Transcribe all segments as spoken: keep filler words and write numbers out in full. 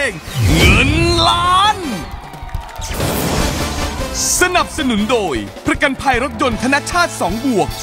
งเงินล้านสนับสนุนโดยประกันภัยรถยนต์ธนชาติสองบวก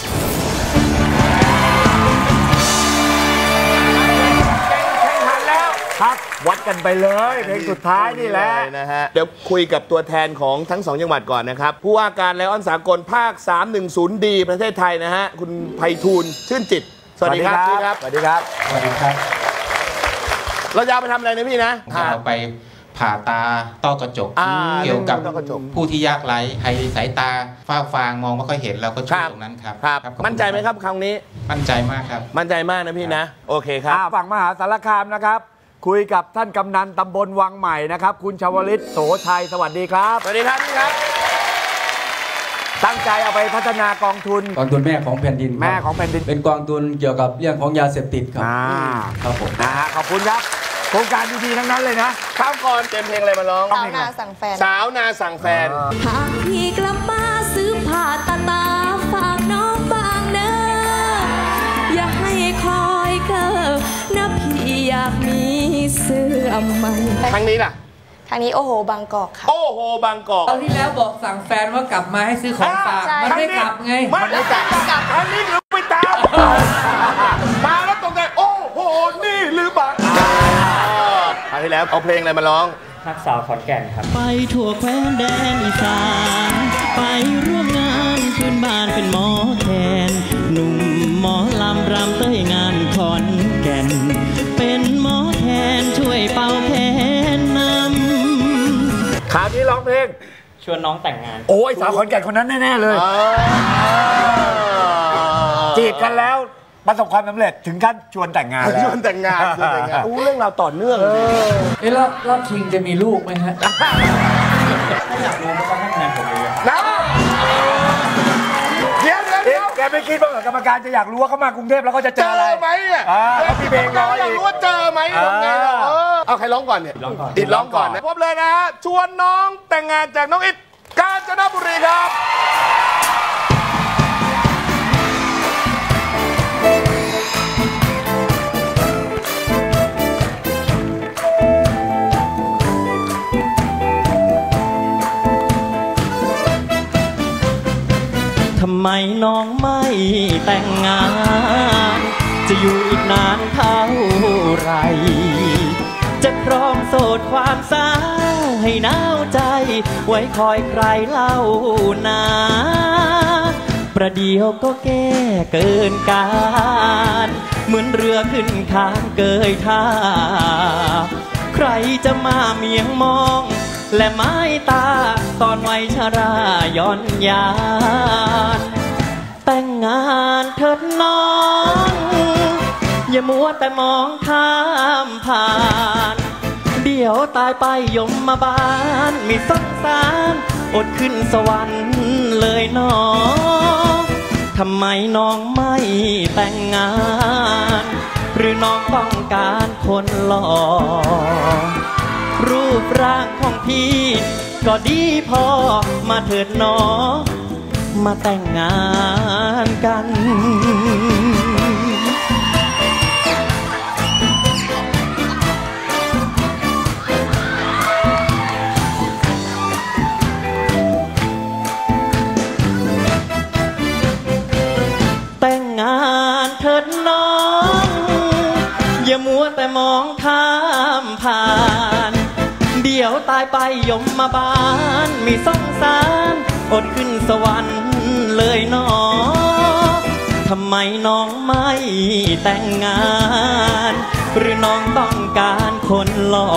ครับวัดกันไปเลยเพลงสุดท้ายนี่แหละนะฮะเดี๋ยวคุยกับตัวแทนของทั้งสองจังหวัดก่อนนะครับผู้ว่าการไลออนสากลภาค สามหนึ่งศูนย์ ดี ประเทศไทยนะฮะคุณไพฑูรย์ชื่นจิตสวัสดีครับพี่ครับสวัสดีครับสวัสดีครับเราจะไปทำอะไรนะพี่นะเราไปผ่าตาต้อกระจกเกี่ยวกับผู้ที่ยากไร้ให้สายตาฝ้าฟางมองไม่ค่อยเห็นเราก็ช่วยตรงนั้นครับครับมั่นใจไหมครับครั้งนี้มั่นใจมากครับมั่นใจมากนะพี่นะโอเคครับฝั่งมหาสารคามนะครับคุยกับท่านกำนันตำบลวังใหม่นะครับคุณชวลิตโสชัยสวัสดีครับสวัสดีครับพี่ครับตั้งใจเอาไปพัฒนากองทุนกองทุนแม่ของแผ่นดินแม่ของแผ่นดินเป็นกองทุนเกี่ยวกับเรื่องของยาเสพติดครับครับผมนะฮะขอบคุณครับโครงการดีๆทั้งนั้นเลยนะข้าวก่อนเต็มเพลงอะไรมาร้องสาวนาสั่งแฟนสาวนาสั่งแฟนหากพี่กลับมาซื้อผ้าตาตาฝากน้องบางเนออย่าให้คอยเกอนะพี่อยากมีเสื้อใหม่ครั้งนี้ล่ะครั้งนี้โอ้โหบางกอกค่ะโอ้โหบางกอกตอนที่แล้วบอกสั่งแฟนว่ากลับมาให้ซื้อของฝากมันไม่กลับไงมันไม่กลับกลับครั้งนี้หรือไปตามมาแล้วตรงไหนโอ้โหนี่หรือบางครั้งที่แล้วเอาเพลงอะไรมาร้องทักษะขอนแก่นครับไปทั่วแคว้นแดนอีสานไปร่วมงานพื้นบ้านเป็นหมอแคนหนุ่มหมอลำรำเต้ยงานขอนแก่นเป็นหมอแคนช่วยเป่าแคนนำคราวนี้ร้องเพลงชวนน้องแต่งงานโอ้ยสาวขอนแก่นคนนั้นแน่ๆเลยจีบกันแล้วประสบความสำเร็จถึงขั้นชวนแต่งงานชวนแต่งงานชวนแต่งงานอู้เรื่องราวต่อเนื่องเอ๊ะรอบรอบชิงจะมีลูกไหมฮะถ้าอยากรู้ก็ต้องให้คะแนนผมเลยนะเดี๋ยวเดี๋ยวแกไม่คิดว่ากรรมการจะอยากรู้ว่าเขามากรุงเทพแล้วก็จะเจออะไรไหมอ่ะเขาพี่เพลงร้องอยากรู้ว่าเจอไหมเอาใครร้องก่อนเนี่ยอิดร้องก่อนนะพบเลยนะชวนน้องแต่งงานจากน้องอิดกาญจนบุรีครับทำไมน้องไม่แต่งงานจะอยู่อีกนานเท่าไรจะครองโสดความสาวให้หนาวใจไว้คอยใครเล่านาประเดี๋ยวก็แก้เกินการเหมือนเรือขึ้นข้างเกยท่าใครจะมาเมียงมองและไม้ตาตอนวัยชราย้อนยานแต่งงานเถิดน้องอย่ามัวแต่มองข้ามผ่านเดี๋ยวตายไปยมมาบานมีสงสารอดขึ้นสวรรค์เลยน้องทำไมน้องไม่แต่งงานหรือน้องต้องการคนหล่อรูปร่างของพี่ก็ดีพอมาเถิดน้องมาแต่งงานกันแต่งงานเถิดน้องอย่ามัวแต่มองข้ามผ่านเดี๋ยวตายไปยมมาบานมีสงสารอดขึ้นสวรรค์เลยน้องทำไมน้องไม่แต่งงานหรือน้องต้องการคนหล่อ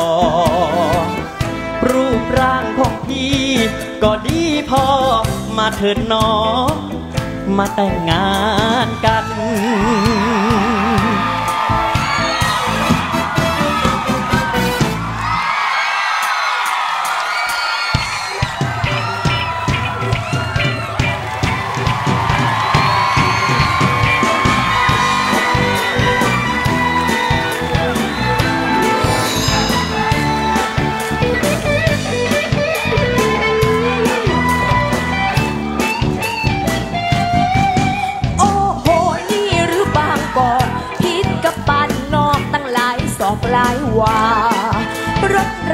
รูปร่างของพี่ก็ดีพอมาเถิดน้องมาแต่งงานกันหลายว่ารถ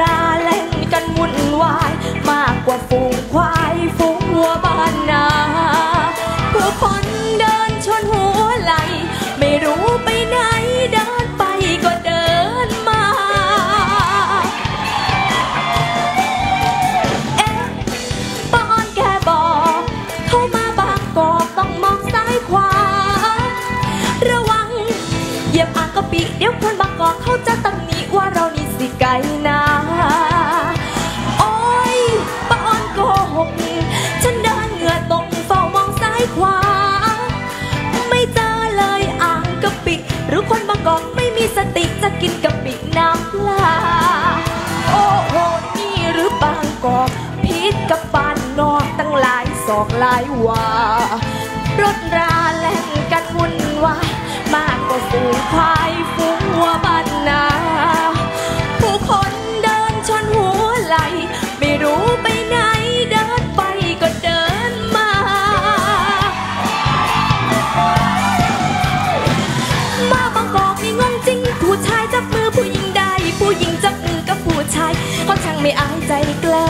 ติเดี๋ยวคนบางกอกเขาจะตำหนิว่าเรานี่สิไกลนาโอ้ยป้าอ้อนโกหกฉันเดินเหงื่อตกเฝ้ามองซ้ายขวาไม่เจอเลยอ่างกะปิหรือคนบางกอกไม่มีสติจะกินกะปิน้ำปลาโอ้โหนี่หรือบางกอกพิษกับบ้านนอกตั้งหลายศอกหลายว่ารถราแล่นกันวุ่นวายมากกว่าฝูงควายฝูงวัวบ้านนาผู้คนเดินชนหัวไหลไม่รู้ไปไหนเดินไปก็เดินมามาบางกอกนี่งงจริงผู้ชายจับมือผู้หญิงได้ผู้หญิงจับมือกับผู้ชายเขาช่างไม่อายใจกล้า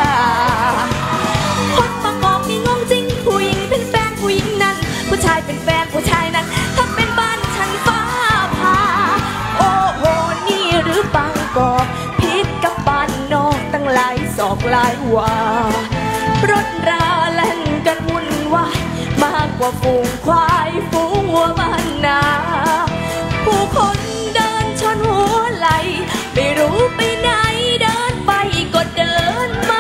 คนบางกอกนี่งงจริงผู้หญิงเป็นแฟนผู้หญิงนั้นผู้ชายเป็นแฟนผู้ชายนั้นถ้าเป็นบ้านฉันฟ้าผ่าโอ้โหนี่หรือบางกอกพิษกับบ้านนอกตั้งหลายศอกหลายว่ารถราแล่นกันวุ่นวายมากกว่าฝูงควายฝูงวัวบ้านนาผู้คนเดินชนหัวไหลไม่รู้ไปไหนเดินไปก็เดินมา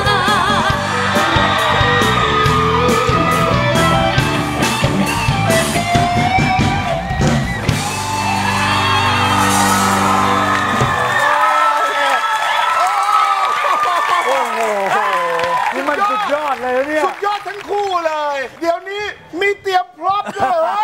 นี่มันสุดยอดเลยเนี่ยสุดยอดทั้งคู่เลย เดี๋ยวนี้มีเตรียมพร้อมด้วยเหรอ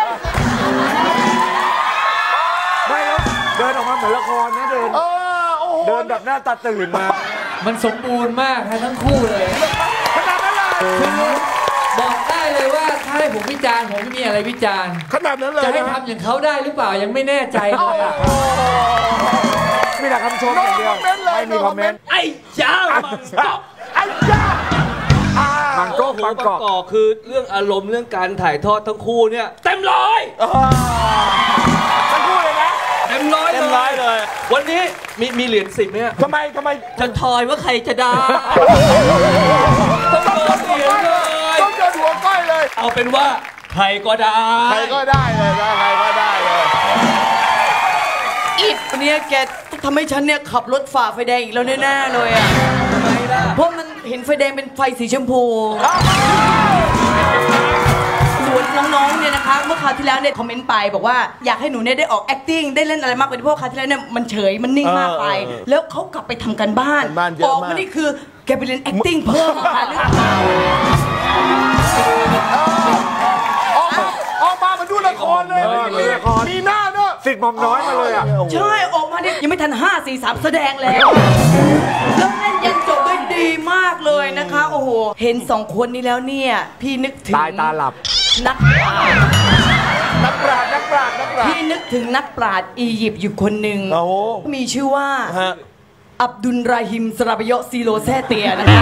ไม่แล้วเดินออกมาเหมือนละครนะเดินเออโอ้โหเดินแบบหน้าตาตื่นมามันสมบูรณ์มากฮะทั้งคู่เลยขนาดนั้นเลยคือบอกได้เลยว่าถ้าให้ผมวิจารณ์ผมไม่มีอะไรวิจารณ์ขนาดนั้นเลยจะให้ทำอย่างเขาได้หรือเปล่ายังไม่แน่ใจเลยอะมีแต่คำชมอย่างเดียวไม่มีคอมเมนต์ไอ้จ้าไอ้จ้าบางกอกบางกอกกอกคือเรื่องอารมณ์เรื่องการถ่ายทอดทั้งคู่เนี่ยเต็มร้อยทั้งคู่เลยนะเต็มร้อยเต็มร้อยเลยวันนี้มีมีเหรียญสิบไหมทำไมทำไมจะทอยว่าใครจะได้ต้องโดนเหรียญเลยต้องเจอหัวก้อยเลยเอาเป็นว่าใครก็ได้ใครก็ได้เลยนะใครก็ได้เลยอิดวันนี้แกทำให้ฉันเนี่ยขับรถฝ่าไฟแดงอีกแล้วแน่ๆเลยอ่ะทำไมล่ะเพราะมันเห็นไฟแดงเป็นไฟสีชมพูส่วนน้องๆเนี่ยนะคะเมื่อคราวที่แล้วเนี่ยคอมเมนต์ไปบอกว่าอยากให้หนูเนี่ยได้ออก acting ได้เล่นอะไรมากกว่านี้เพราะคราวที่แล้วเนี่ยมันเฉยมันนิ่งมากไปแล้วเขากลับไปทำกันบ้านออกมานี่คือแกไปเรียน acting เพิ่มค่ะหรือเปล่าออกมามาดูละครเลยมีหน้าเนอะสิทธิ์หม่อมน้อยมาเลยอ่ะใช่ออกมาเนี่ยยังไม่ทันห้าสี่สามแสดงแล้วแล้วเล่นยังจบได้ดีมากเลยนะคะโอ้โหเห็นสองคนนี้แล้วเนี่ยพี่นึกถึงตายตาหลับนักปราชญ์นักปราชญ์นักปราชญ์นักปราชญ์พี่นึกถึงนักปราชญ์อียิปต์อยู่คนหนึ่งโอ้โหมีชื่อว่าฮะอับดุลราฮิมสราบโยซีโลแซเตียนะคะ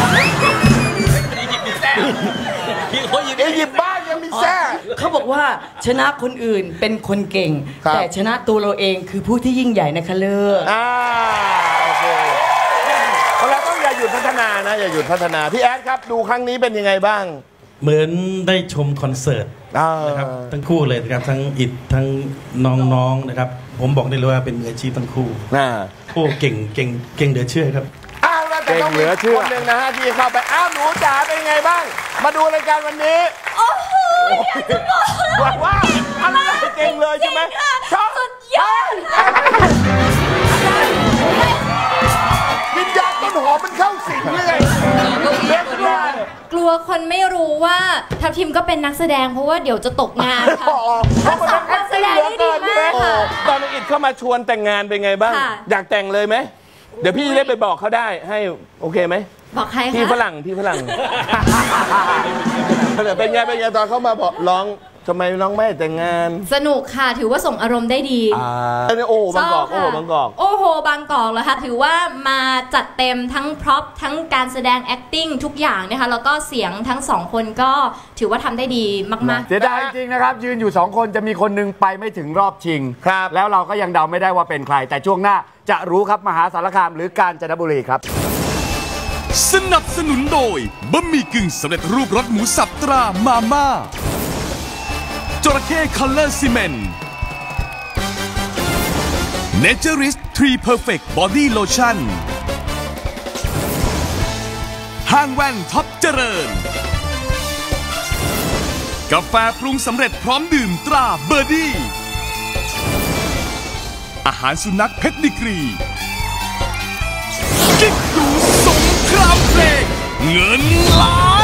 อียิปต์บ้านยังมีแซ่เขาบอกว่าชนะคนอื่นเป็นคนเก่งครับแต่ชนะตัวเราเองคือผู้ที่ยิ่งใหญ่นะคะเลิศอ่าโอเคเราต้องอย่าหยุดพัฒนานะอย่าหยุดพัฒนาพี่แอดครับดูครั้งนี้เป็นยังไงบ้างเหมือนได้ชมคอนเสิร์ตนะครับทั้งคู่เลยนะครับทั้งอิดทั้งน้องๆนะครับผมบอกได้เลยว่าเป็นมืออาชีพทั้งคู่โอ้เก่งเก่งเก่งเดือเชื่อครับอ้าวแล้วแต่ต้องมีคนหนึ่งนะฮะที่เข้าไปอ้าวหนูจ๋าเป็นไงบ้าง มาดูรายการวันนี้โอ้โหว่าว่าอะไรเก่งเลยใช่ไหมชอบสุดยอดวิญญาณต้นหอมมันเข้าสิงเลยเล่นเลยกลัวคนไม่รู้ว่าทัพทิมก็เป็นนักแสดงเพราะว่าเดี๋ยวจะตกงานค่ะเขาเป็นนักแสดงได้ดีมากค่ะตอนน้องอิดเข้ามาชวนแต่งงานเป็นไงบ้างอยากแต่งเลยไหมเดี๋ยวพี่จะได้ไปบอกเขาได้ให้โอเคไหมบอกใครคะพี่ฝรั่งพี่ฝรั่งเป็นไงเป็นไงตอนเขามาบอกร้องทำไมน้องไม่แต่งงานสนุกค่ะถือว่าส่งอารมณ์ได้ดีอ่าโอ้โหบางกอกโอ้โหบางกอกโอ้โหบางกอกแล้วค่ะถือว่ามาจัดเต็มทั้งพร็อพทั้งการแสดง acting ทุกอย่างนะคะแล้วก็เสียงทั้งสองคนก็ถือว่าทำได้ดีมากๆเสียดายจริงนะครับยืนอยู่สองคนจะมีคนหนึ่งไปไม่ถึงรอบชิงครับแล้วเราก็ยังเดาไม่ได้ว่าเป็นใครแต่ช่วงหน้าจะรู้ครับมหาสารคามหรือกาญจนบุรีครับสนับสนุนโดยบะหมี่กึ่งสำเร็จรูปรสหมูสับตรามาม่าจระเข้คัลเลอร์ซีเมนต์ Naturist ทรี Perfect Body Lotion ห้างแว่นท็อปเจริญกาแฟปรุงสำเร็จพร้อมดื่มตราเบอร์ดี้อาหารสุนัขเพชรดิกรีกิ๊กดูสงครามเพลงเงินล้าน